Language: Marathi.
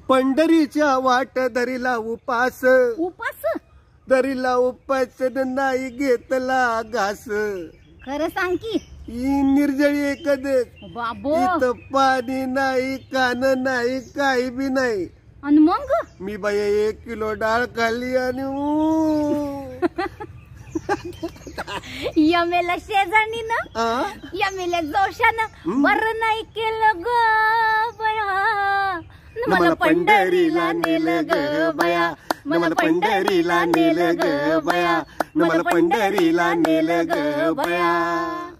पंढरीच्या वाट दरीला उपास उपास दरीला उपास नाही घेतला घास खरं सांग की निर्जळी कधे बाबो इथं पाणी नाही कान नाही काही बी नाही आणि मग मी बाई 1 किलो डाळ खाल्ली आणि यमेला शेजारणीनं यमेला जोशानं बरं नाही केलं ग बया मला पंढरीला नेलं ग बया मला पंढरीला नेलं ग बया मला पंढरीला नेलं ग बया